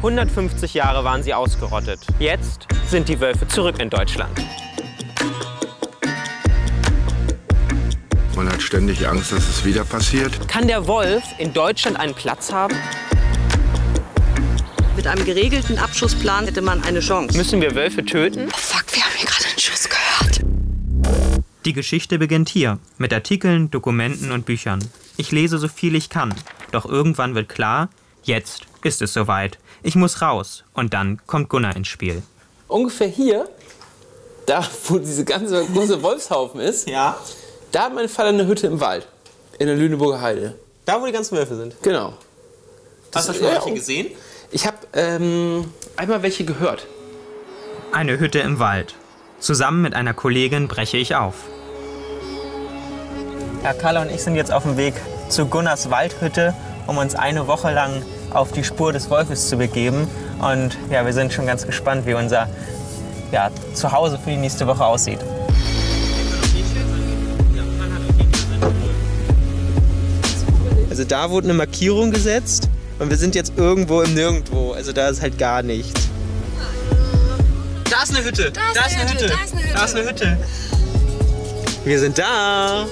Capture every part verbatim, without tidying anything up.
hundertfünfzig Jahre waren sie ausgerottet. Jetzt sind die Wölfe zurück in Deutschland. Man hat ständig Angst, dass es wieder passiert. Kann der Wolf in Deutschland einen Platz haben? Mit einem geregelten Abschussplan hätte man eine Chance. Müssen wir Wölfe töten? Oh fuck, wir haben hier gerade einen Schuss gehört. Die Geschichte beginnt hier, mit Artikeln, Dokumenten und Büchern. Ich lese so viel ich kann, doch irgendwann wird klar, jetzt ist es soweit. Ich muss raus und dann kommt Gunnar ins Spiel. Ungefähr hier, da wo diese ganze große Wolfshaufen ist, Ja. da hat mein Vater eine Hütte im Wald, in der Lüneburger Heide. Da, wo die ganzen Wölfe sind. Genau. Hast du schon ja, welche gesehen? Ich habe ähm, einmal welche gehört. Eine Hütte im Wald. Zusammen mit einer Kollegin breche ich auf. Ja, Carla und ich sind jetzt auf dem Weg zu Gunnars Waldhütte, um uns eine Woche lang auf die Spur des Wolfes zu begeben. Und ja, wir sind schon ganz gespannt, wie unser ja, Zuhause für die nächste Woche aussieht. Also da wurde eine Markierung gesetzt und wir sind jetzt irgendwo im Nirgendwo. Also da ist halt gar nichts. Da ist eine Hütte. Da ist, da ist, eine, Hütte. Hütte. Da ist eine Hütte. Da ist eine Hütte. Wir sind da.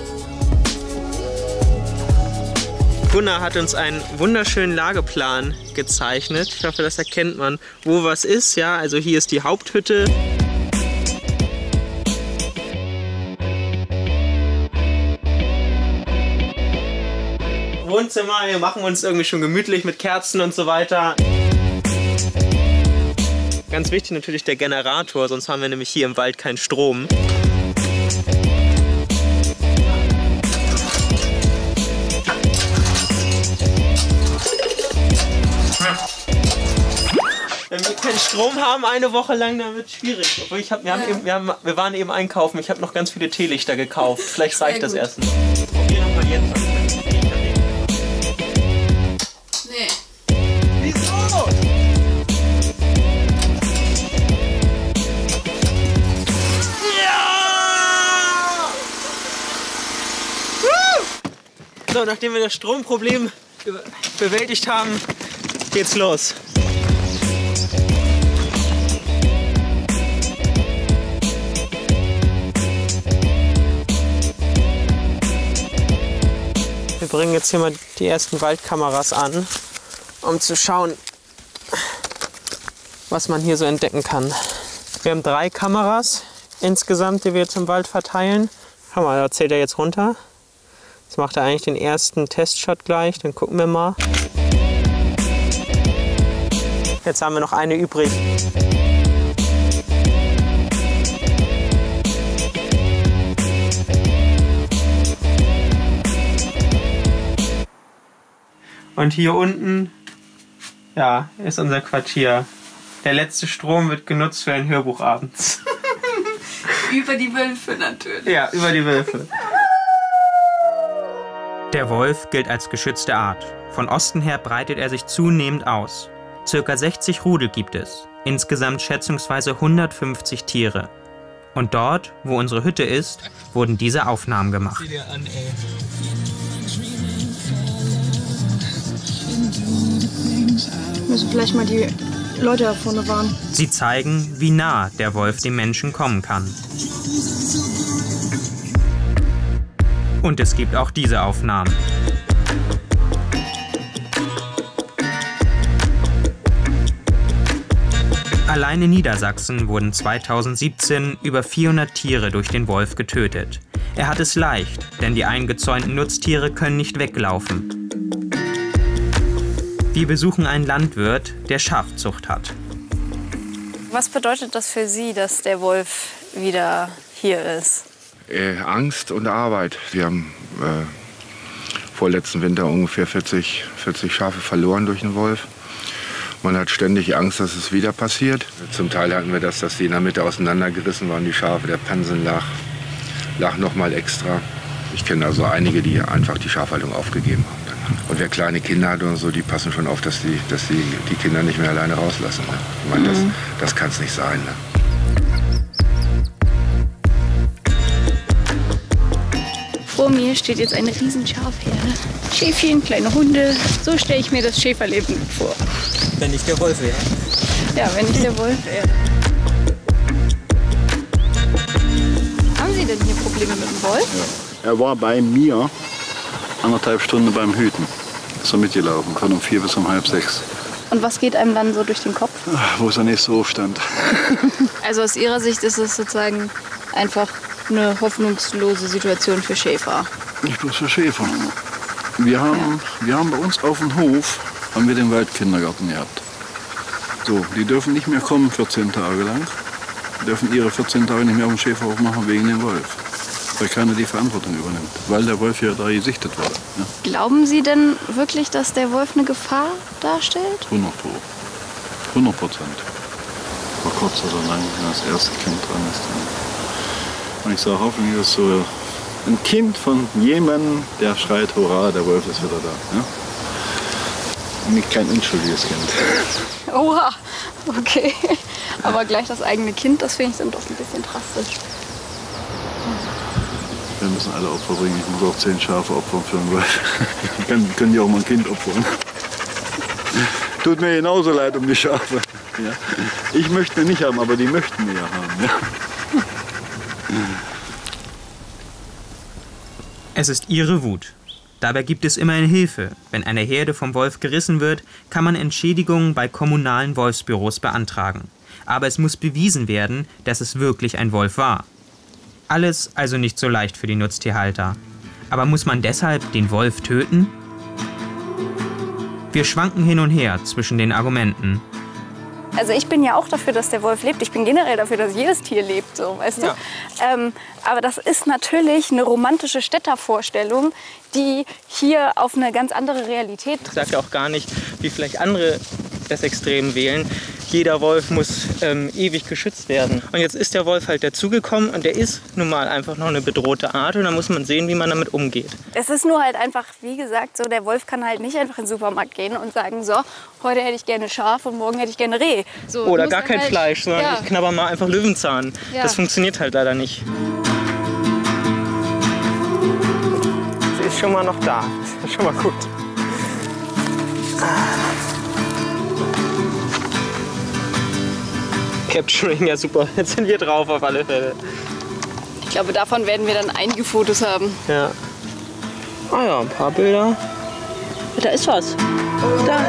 Gunnar hat uns einen wunderschönen Lageplan gezeichnet. Ich hoffe, das erkennt man, wo was ist. Ja, also hier ist die Haupthütte. Wohnzimmer, wir machen uns irgendwie schon gemütlich mit Kerzen und so weiter. Ganz wichtig natürlich der Generator, sonst haben wir nämlich hier im Wald keinen Strom. Wenn wir keinen Strom haben eine Woche lang, dann wird es schwierig. Obwohl ich hab, wir, haben eben, wir, haben, wir waren eben einkaufen, ich habe noch ganz viele Teelichter gekauft. Vielleicht reicht das erst. Probier noch mal jetzt. Nee. Wieso? Ja! So, nachdem wir das Stromproblem bewältigt haben, geht's los. Wir bringen jetzt hier mal die ersten Waldkameras an, um zu schauen, was man hier so entdecken kann. Wir haben drei Kameras insgesamt, die wir jetzt im Wald verteilen. Schau mal, da zählt er jetzt runter. Jetzt macht er eigentlich den ersten Testshot gleich, dann gucken wir mal. Jetzt haben wir noch eine übrig. Und hier unten, ja, ist unser Quartier. Der letzte Strom wird genutzt für ein Hörbuch abends. Über die Wölfe natürlich. Ja, über die Wölfe. Der Wolf gilt als geschützte Art. Von Osten her breitet er sich zunehmend aus. Circa sechzig Rudel gibt es. Insgesamt schätzungsweise hundertfünfzig Tiere. Und dort, wo unsere Hütte ist, wurden diese Aufnahmen gemacht. Sieh dir an, ey. Müssen vielleicht mal die Leute da vorne warnen. Sie zeigen, wie nah der Wolf dem Menschen kommen kann. Und es gibt auch diese Aufnahmen. Allein in Niedersachsen wurden zweitausendsiebzehn über vierhundert Tiere durch den Wolf getötet. Er hat es leicht, denn die eingezäunten Nutztiere können nicht weglaufen. Wir besuchen einen Landwirt, der Schafzucht hat. Was bedeutet das für Sie, dass der Wolf wieder hier ist? Äh, Angst und Arbeit. Wir haben äh, vorletzten Winter ungefähr vierzig, vierzig Schafe verloren durch den Wolf. Man hat ständig Angst, dass es wieder passiert. Zum Teil hatten wir das, dass die in der Mitte auseinandergerissen waren, die Schafe. Der Pansen lag, lag noch mal extra. Ich kenne also einige, die einfach die Schafhaltung aufgegeben haben. Und wer kleine Kinder hat und so, die passen schon auf, dass die, dass die, die Kinder nicht mehr alleine rauslassen. Ne? Ich meine, das, das kann es nicht sein. Ne? Vor mir steht jetzt eine riesen Schafherde. Schäfchen, kleine Hunde. So stelle ich mir das Schäferleben vor. Wenn ich der Wolf wäre. Ja, wenn ich der Wolf wäre. Haben Sie denn hier Probleme mit dem Wolf? Ja. Er war bei mir anderthalb Stunden beim Hüten. Ist er mitgelaufen, von um vier bis um halb sechs. Und was geht einem dann so durch den Kopf? Ach, wo ist der nächste Hofstand? Also aus Ihrer Sicht ist es sozusagen einfach eine hoffnungslose Situation für Schäfer. Nicht bloß für Schäfer. Wir haben, ja. wir haben bei uns auf dem Hof haben wir den Waldkindergarten gehabt. So, die dürfen nicht mehr kommen vierzehn Tage lang. Die dürfen ihre vierzehn Tage nicht mehr auf dem Schäferhof machen wegen dem Wolf. Weil keiner die Verantwortung übernimmt. Weil der Wolf ja da gesichtet war. Ja. Glauben Sie denn wirklich, dass der Wolf eine Gefahr darstellt? hundert Pro. hundert Prozent. Vor kurz oder lang, wenn das erste Kind dran ist. Und ich sage hoffentlich, dass so ein Kind von jemandem, der schreit, hurra, der Wolf ist wieder da. Ja? Und nicht kein unschuldiges Kind. Oha, okay. Aber gleich das eigene Kind, das finde ich dann doch ein bisschen drastisch. Wir müssen alle Opfer bringen. Ich muss auch zehn Schafe opfern für einen Wolf. Dann können die auch mal ein Kind opfern. Tut mir genauso leid um die Schafe. Ja. Ich möchte ihn nicht haben, aber die möchten wir ja haben. Ja. Es ist ihre Wut. Dabei gibt es immerhin Hilfe. Wenn eine Herde vom Wolf gerissen wird, kann man Entschädigungen bei kommunalen Wolfsbüros beantragen. Aber es muss bewiesen werden, dass es wirklich ein Wolf war. Alles also nicht so leicht für die Nutztierhalter. Aber muss man deshalb den Wolf töten? Wir schwanken hin und her zwischen den Argumenten. Also ich bin ja auch dafür, dass der Wolf lebt. Ich bin generell dafür, dass jedes Tier lebt, so, weißt Ja. du? Ähm, aber das ist natürlich eine romantische Städtervorstellung, die hier auf eine ganz andere Realität Ich sage ja auch gar nicht, wie vielleicht andere das Extrem wählen. Jeder Wolf muss ähm, ewig geschützt werden. Und jetzt ist der Wolf halt dazugekommen und der ist nun mal einfach noch eine bedrohte Art und da muss man sehen, wie man damit umgeht. Es ist nur halt einfach, wie gesagt, so, der Wolf kann halt nicht einfach in den Supermarkt gehen und sagen, so, heute hätte ich gerne Schaf und morgen hätte ich gerne Reh. So, Oder muss gar dann kein halt, Fleisch, sondern ja. ich knabber mal einfach Löwenzahn. Ja. Das funktioniert halt leider nicht. Sie ist schon mal noch da. Das ist schon mal gut. Capturing, ja super. Jetzt sind wir drauf auf alle Fälle. Ich glaube, davon werden wir dann einige Fotos haben. Ja. Ah ja, ein paar Bilder. Da ist was. Da.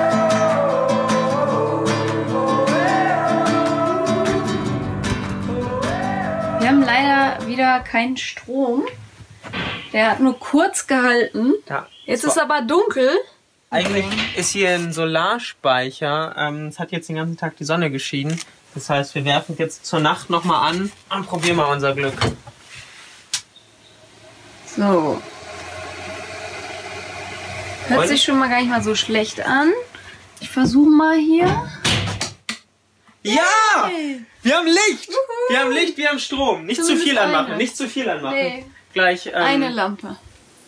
Wir haben leider wieder keinen Strom. Der hat nur kurz gehalten. Ja. Jetzt ist aber dunkel. Eigentlich ist hier ein Solarspeicher. Ähm, es hat jetzt den ganzen Tag die Sonne geschienen. Das heißt, wir werfen jetzt zur Nacht noch mal an und probieren mal unser Glück. So. Hört Und? sich schon mal gar nicht mal so schlecht an. Ich versuche mal hier. Ja! Wir haben Licht! Wir haben Licht, wir haben Strom. Nicht zu Zumindest viel anmachen, eine. nicht zu viel anmachen. Nee. Gleich. Ähm, Eine Lampe.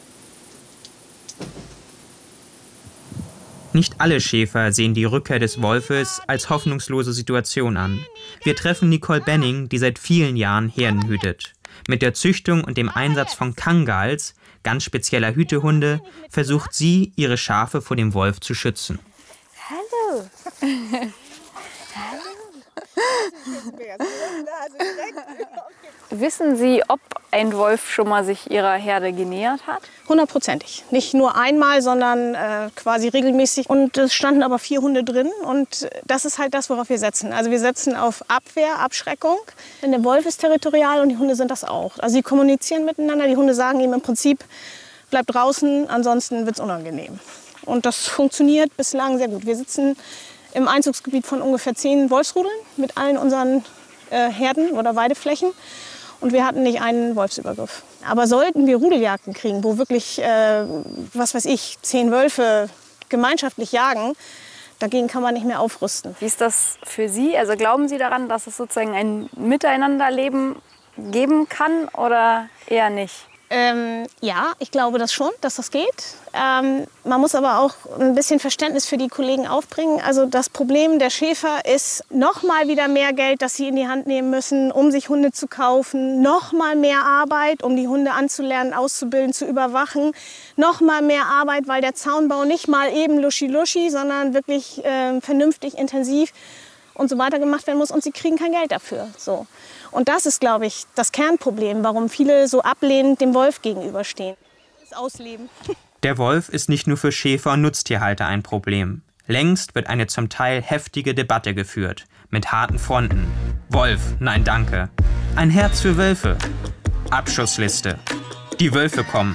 Nicht alle Schäfer sehen die Rückkehr des Wolfes als hoffnungslose Situation an. Wir treffen Nicole Benning, die seit vielen Jahren Herden hütet. Mit der Züchtung und dem Einsatz von Kangals, ganz spezieller Hütehunde, versucht sie, ihre Schafe vor dem Wolf zu schützen. Hallo. Wissen Sie, ob ein Wolf schon mal sich Ihrer Herde genähert hat? Hundertprozentig. Nicht nur einmal, sondern äh, quasi regelmäßig. Und es standen aber vier Hunde drin. Und das ist halt das, worauf wir setzen. Also wir setzen auf Abwehr, Abschreckung. Denn der Wolf ist territorial und die Hunde sind das auch. Also sie kommunizieren miteinander. Die Hunde sagen ihm im Prinzip, bleib draußen, ansonsten wird es unangenehm. Und das funktioniert bislang sehr gut. Wir sitzen im Einzugsgebiet von ungefähr zehn Wolfsrudeln mit allen unseren äh, Herden oder Weideflächen. Und wir hatten nicht einen Wolfsübergriff. Aber sollten wir Rudeljagden kriegen, wo wirklich, äh, was weiß ich, zehn Wölfe gemeinschaftlich jagen, dagegen kann man nicht mehr aufrüsten. Wie ist das für Sie? Also glauben Sie daran, dass es sozusagen ein Miteinanderleben geben kann oder eher nicht? Ähm, ja, ich glaube das schon, dass das geht. Ähm, man muss aber auch ein bisschen Verständnis für die Kollegen aufbringen. Also das Problem der Schäfer ist noch mal wieder mehr Geld, das sie in die Hand nehmen müssen, um sich Hunde zu kaufen. Noch mal mehr Arbeit, um die Hunde anzulernen, auszubilden, zu überwachen. Noch mal mehr Arbeit, weil der Zaunbau nicht mal eben luschi-luschi, sondern wirklich äh, vernünftig, intensiv und so weiter gemacht werden muss. Und sie kriegen kein Geld dafür. So. Und das ist, glaube ich, das Kernproblem, warum viele so ablehnend dem Wolf gegenüberstehen. Das Ausleben. Der Wolf ist nicht nur für Schäfer und Nutztierhalter ein Problem. Längst wird eine zum Teil heftige Debatte geführt, mit harten Fronten. Wolf, nein danke. Ein Herz für Wölfe. Abschussliste. Die Wölfe kommen.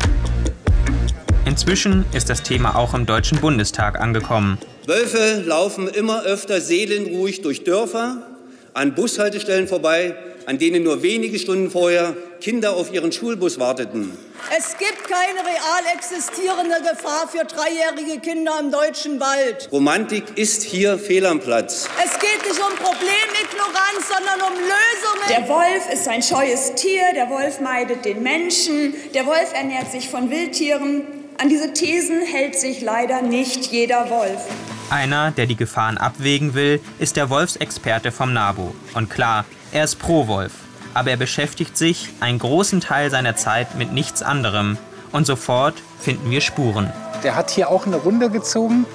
Inzwischen ist das Thema auch im Deutschen Bundestag angekommen. Wölfe laufen immer öfter seelenruhig durch Dörfer, an Bushaltestellen vorbei, an denen nur wenige Stunden vorher Kinder auf ihren Schulbus warteten. Es gibt keine real existierende Gefahr für dreijährige Kinder im deutschen Wald. Romantik ist hier fehl am Platz. Es geht nicht um Problemignoranz, sondern um Lösungen. Der Wolf ist ein scheues Tier, der Wolf meidet den Menschen, der Wolf ernährt sich von Wildtieren. An diese Thesen hält sich leider nicht jeder Wolf. Einer, der die Gefahren abwägen will, ist der Wolfsexperte vom NABU. Und klar, er ist pro Wolf. Aber er beschäftigt sich einen großen Teil seiner Zeit mit nichts anderem. Und sofort finden wir Spuren. Der hat hier auch eine Runde gezogen,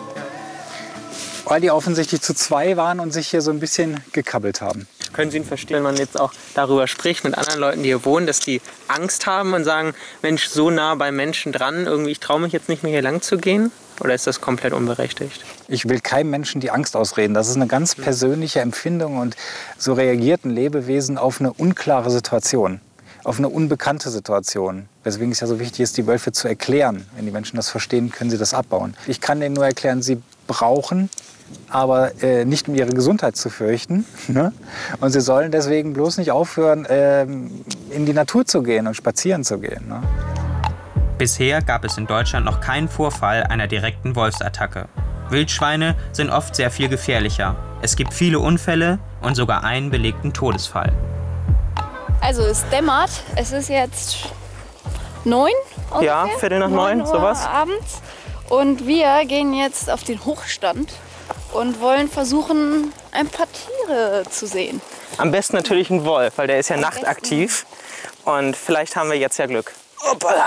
weil die offensichtlich zu zwei waren und sich hier so ein bisschen gekabbelt haben. Können Sie ihn verstehen, wenn man jetzt auch darüber spricht mit anderen Leuten, die hier wohnen, dass die Angst haben und sagen, Mensch, so nah bei Menschen dran, irgendwie, ich traue mich jetzt nicht mehr hier lang zu gehen? Oder ist das komplett unberechtigt? Ich will keinem Menschen die Angst ausreden. Das ist eine ganz persönliche Empfindung und so reagiert ein Lebewesen auf eine unklare Situation, auf eine unbekannte Situation. Weswegen es ja so wichtig ist, die Wölfe zu erklären. Wenn die Menschen das verstehen, können sie das abbauen. Ich kann denen nur erklären, sie brauchen, aber äh, nicht um ihre Gesundheit zu fürchten. Ne? Und sie sollen deswegen bloß nicht aufhören, äh, in die Natur zu gehen und spazieren zu gehen. Ne? Bisher gab es in Deutschland noch keinen Vorfall einer direkten Wolfsattacke. Wildschweine sind oft sehr viel gefährlicher. Es gibt viele Unfälle und sogar einen belegten Todesfall. Also es dämmert, es ist jetzt neun ungefähr. Ja, Viertel nach neun, neun Uhr sowas. abends. Und wir gehen jetzt auf den Hochstand und wollen versuchen, ein paar Tiere zu sehen. Am besten natürlich ein Wolf, weil der ist ja Am nachtaktiv. Und vielleicht haben wir jetzt ja Glück. Hoppala.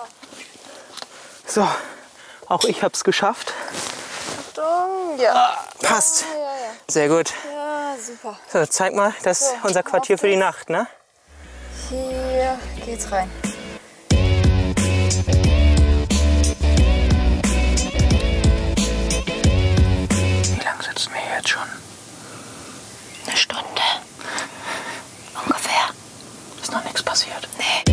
So, auch ich hab's geschafft. Achtung, ja. Passt. Ja, ja, ja. Sehr gut. Ja, super. So, zeig mal, das ist So, unser Quartier für die Nacht, ne? Hier geht's rein. Wie lange sitzen wir hier jetzt schon? Eine Stunde. Ungefähr. Ist noch nichts passiert. Nee.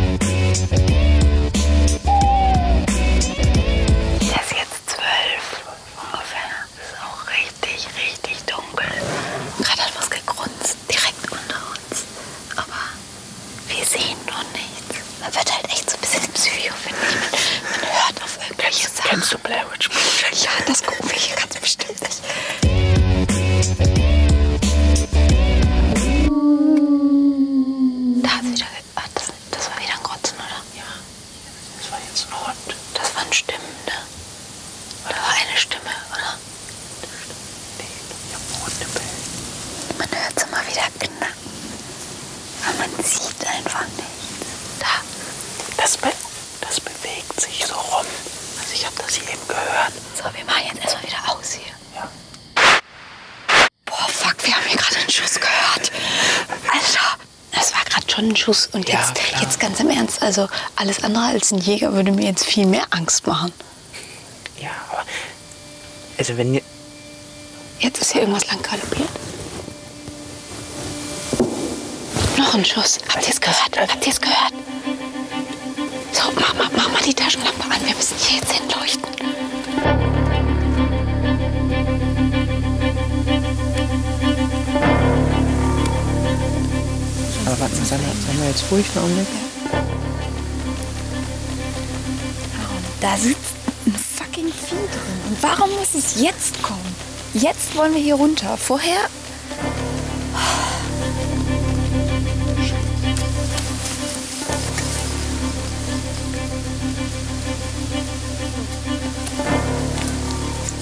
Hier ist jetzt zwölf. Ungefähr. Ist auch richtig, richtig dunkel. Gerade hat was gegrunzt. Direkt unter uns. Aber wir sehen noch nichts. Man wird halt echt so ein bisschen Psycho, finde ich. Man, man hört auf irgendwelche Sachen. Kennst du Blair Witch Project? Ja, das gucken wir hier ganz bestimmt nicht. Da hat's wieder. Ach, das, das war wieder ein Grotzen, oder? Ja. Das war jetzt ein Hund. Das waren Stimmen, ne? Da war eine Stimme, oder? Ich hab einen Hund im Bild. Man hört es immer wieder knacken. Aber man sieht einfach nichts. Da. Das, be das bewegt sich so rum. Also ich habe das hier eben gehört. So, wir machen jetzt erstmal wieder aus hier. Ja. Boah, fuck, wir haben hier gerade einen Schuss gehört. Alter, das war gerade schon ein Schuss. Und Ja, jetzt, klar. jetzt ganz im Ernst, also alles andere als ein Jäger würde mir jetzt viel mehr Angst machen. Ja, aber also wenn ihr... Jetzt ist hier irgendwas lang galoppiert. Noch ein Schuss. Habt ihr es gehört? Habt ihr es gehört? So, mach mal, mach mal die Taschenlampe an. Wir müssen hier jetzt hinleuchten. Aber warte mal, seien wir, seien wir jetzt ruhig einen Augenblick? Da sitzt ein fucking Vieh drin. Und warum muss es jetzt kommen? Jetzt wollen wir hier runter. Vorher...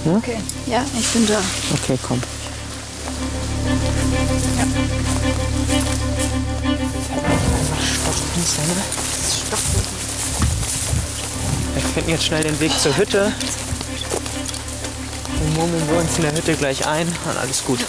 Ja? Okay, ja, ich bin da. Okay, komm. Ja. Wir finden jetzt schnell den Weg zur Hütte. Dann murmeln wir uns in der Hütte gleich ein und alles gut.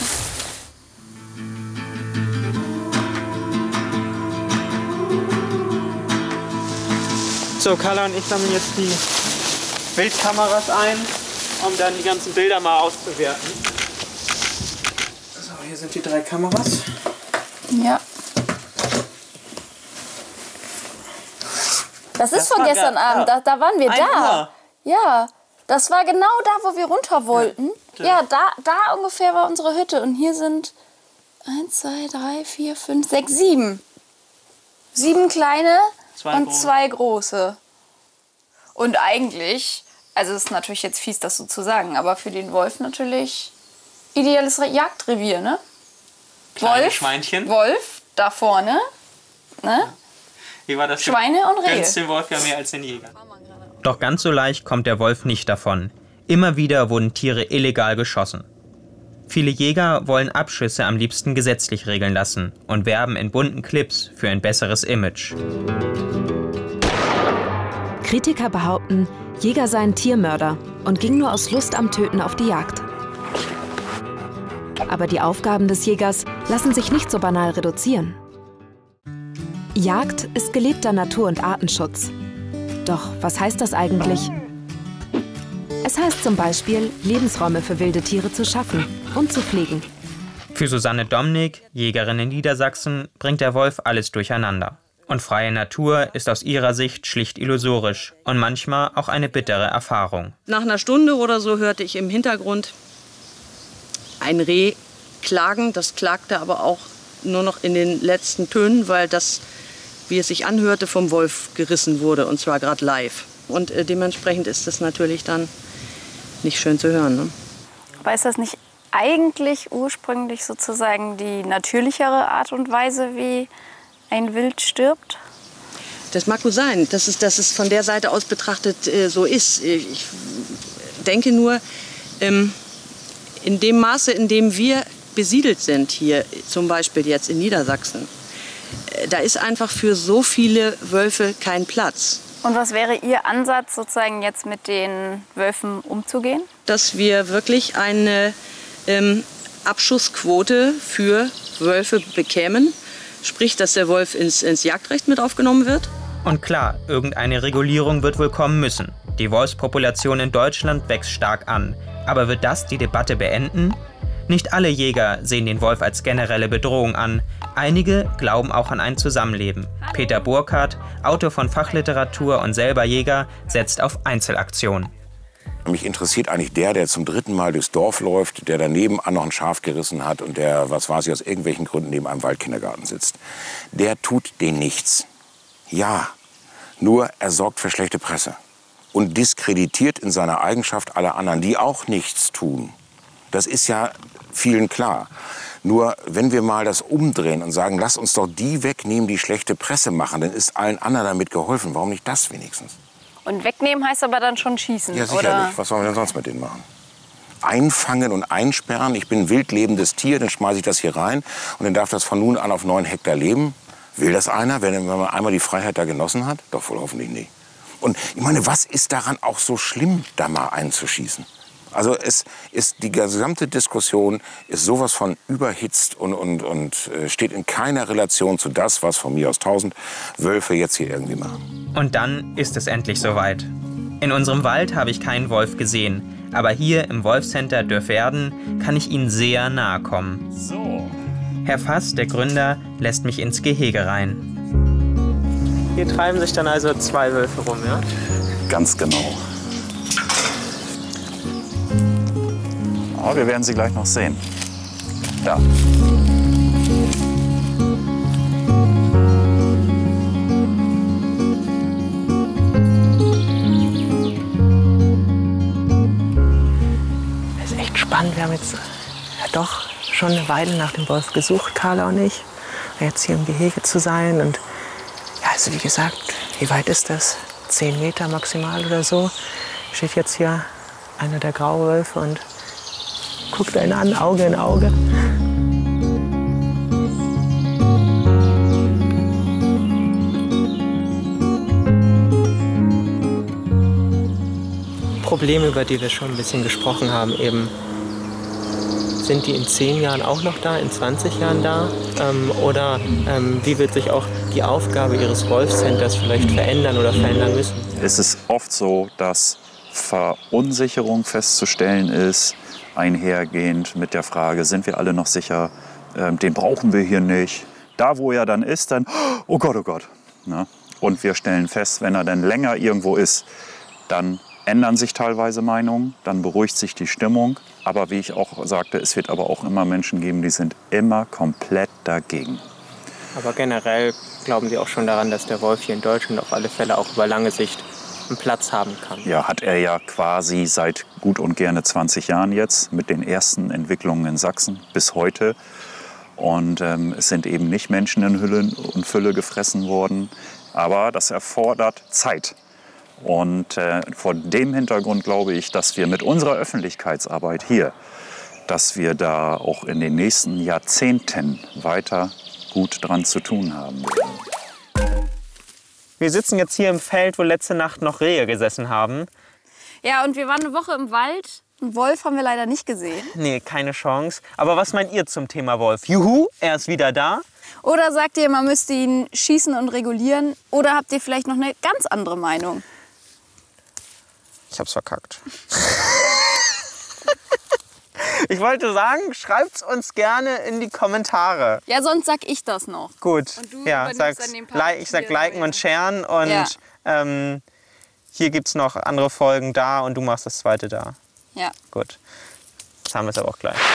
So, Carla und ich sammeln jetzt die Bildkameras ein, um dann die ganzen Bilder mal auszuwerten. So, hier sind die drei Kameras. Ja. Das ist Das von war gestern da- Abend, ja. da, da waren wir Ein da. Uhr. Ja, das war genau da, wo wir runter wollten. Ja, Ja, da, da ungefähr war unsere Hütte. Und hier sind eins, zwei, drei, vier, fünf, sechs, sieben. Sieben kleine Zwei und große. zwei große. Und eigentlich, also es ist natürlich jetzt fies, das so zu sagen, aber für den Wolf natürlich ideales Re- Jagdrevier, ne? Kleine Wolf, Schweinchen. Wolf, da vorne, ne? Wie war das? Schweine und Rehe. Gönnst dem Wolf ja mehr als den Jäger. Doch ganz so leicht kommt der Wolf nicht davon. Immer wieder wurden Tiere illegal geschossen. Viele Jäger wollen Abschüsse am liebsten gesetzlich regeln lassen und werben in bunten Clips für ein besseres Image. Kritiker behaupten, Jäger seien Tiermörder und gingen nur aus Lust am Töten auf die Jagd. Aber die Aufgaben des Jägers lassen sich nicht so banal reduzieren. Jagd ist gelebter Natur- und Artenschutz. Doch was heißt das eigentlich? Es heißt zum Beispiel, Lebensräume für wilde Tiere zu schaffen und zu pflegen. Für Susanne Domnig, Jägerin in Niedersachsen, bringt der Wolf alles durcheinander. Und freie Natur ist aus ihrer Sicht schlicht illusorisch und manchmal auch eine bittere Erfahrung. Nach einer Stunde oder so hörte ich im Hintergrund ein Reh klagen. Das klagte aber auch nur noch in den letzten Tönen, weil das, wie es sich anhörte, vom Wolf gerissen wurde, und zwar gerade live. Und äh, dementsprechend ist das natürlich dann nicht schön zu hören. Ne? Aber ist das nicht eigentlich ursprünglich sozusagen die natürlichere Art und Weise, wie ein Wild stirbt? Das mag wohl sein, dass es, dass es von der Seite aus betrachtet äh, so ist. Ich denke nur, ähm, in dem Maße, in dem wir besiedelt sind, hier zum Beispiel jetzt in Niedersachsen, äh, da ist einfach für so viele Wölfe kein Platz. Und was wäre Ihr Ansatz, sozusagen jetzt mit den Wölfen umzugehen? Dass wir wirklich eine ähm, Abschussquote für Wölfe bekämen. Sprich, dass der Wolf ins, ins Jagdrecht mit aufgenommen wird. Und klar, irgendeine Regulierung wird wohl kommen müssen. Die Wolfspopulation in Deutschland wächst stark an. Aber wird das die Debatte beenden? Nicht alle Jäger sehen den Wolf als generelle Bedrohung an. Einige glauben auch an ein Zusammenleben. Peter Burkhardt, Autor von Fachliteratur und selber Jäger, setzt auf Einzelaktionen. Mich interessiert eigentlich der, der zum dritten Mal durchs Dorf läuft, der daneben an noch ein Schaf gerissen hat und der, was weiß ich, aus irgendwelchen Gründen neben einem Waldkindergarten sitzt. Der tut denen nichts. Ja, nur er sorgt für schlechte Presse und diskreditiert in seiner Eigenschaft alle anderen, die auch nichts tun. Das ist ja vielen klar. Nur wenn wir mal das umdrehen und sagen, lass uns doch die wegnehmen, die schlechte Presse machen, dann ist allen anderen damit geholfen. Warum nicht das wenigstens? Und wegnehmen heißt aber dann schon schießen, Ja, sicherlich. oder? Was sollen wir denn sonst mit denen machen? Einfangen und einsperren. Ich bin ein wildlebendes Tier, dann schmeiße ich das hier rein und dann darf das von nun an auf neun Hektar leben. Will das einer, wenn, wenn man einmal die Freiheit da genossen hat? Doch wohl hoffentlich nicht. Und ich meine, was ist daran auch so schlimm, da mal einzuschießen? Also es ist, die gesamte Diskussion ist sowas von überhitzt und, und, und steht in keiner Relation zu das, was von mir aus tausend Wölfe jetzt hier irgendwie machen. Und dann ist es endlich soweit. In unserem Wald habe ich keinen Wolf gesehen, aber hier im Wolfcenter Dörverden kann ich ihnen sehr nahe kommen. So. Herr Fass, der Gründer, lässt mich ins Gehege rein. Hier treiben sich dann also zwei Wölfe rum, ja? Ganz genau. Aber wir werden sie gleich noch sehen. Ja. Das ist echt spannend. Wir haben jetzt ja doch schon eine Weile nach dem Wolf gesucht, Carla und ich. Jetzt hier im Gehege zu sein. Und ja, also wie gesagt, wie weit ist das? Zehn Meter maximal oder so. Steht jetzt hier einer der Grauwölfe und guckt einen an, Auge in Auge. Probleme, über die wir schon ein bisschen gesprochen haben, eben, sind die in zehn Jahren auch noch da, in zwanzig Jahren da? Ähm, oder ähm, wie wird sich auch die Aufgabe Ihres Wolfcenters vielleicht verändern oder verändern müssen? Es ist oft so, dass Verunsicherung festzustellen ist, einhergehend mit der Frage, sind wir alle noch sicher, ähm, den brauchen wir hier nicht. Da, wo er dann ist, dann, oh Gott, oh Gott. Na? Und wir stellen fest, wenn er dann länger irgendwo ist, dann ändern sich teilweise Meinungen, dann beruhigt sich die Stimmung. Aber wie ich auch sagte, es wird aber auch immer Menschen geben, die sind immer komplett dagegen. Aber generell glauben Sie auch schon daran, dass der Wolf hier in Deutschland auf alle Fälle auch über lange Sicht einen Platz haben kann? Ja, hat er ja quasi seit gut und gerne zwanzig Jahren jetzt mit den ersten Entwicklungen in Sachsen bis heute. Und ähm, es sind eben nicht Menschen in Hülle und Fülle gefressen worden. Aber das erfordert Zeit. Und äh, vor dem Hintergrund glaube ich, dass wir mit unserer Öffentlichkeitsarbeit hier, dass wir da auch in den nächsten Jahrzehnten weiter gut dran zu tun haben. Wir sitzen jetzt hier im Feld, wo letzte Nacht noch Rehe gesessen haben. Ja, und wir waren eine Woche im Wald. Einen Wolf haben wir leider nicht gesehen. Nee, keine Chance. Aber was meint ihr zum Thema Wolf? Juhu, er ist wieder da? Oder sagt ihr, man müsste ihn schießen und regulieren? Oder habt ihr vielleicht noch eine ganz andere Meinung? Ich hab's verkackt. Ich wollte sagen, schreibt's uns gerne in die Kommentare. Ja, sonst sag ich das noch. Gut, und du ja, sag's, like, ich sag liken und sharen und ja. ähm, hier gibt's noch andere Folgen da und du machst das zweite da. Ja. Gut, jetzt haben wir es aber auch gleich.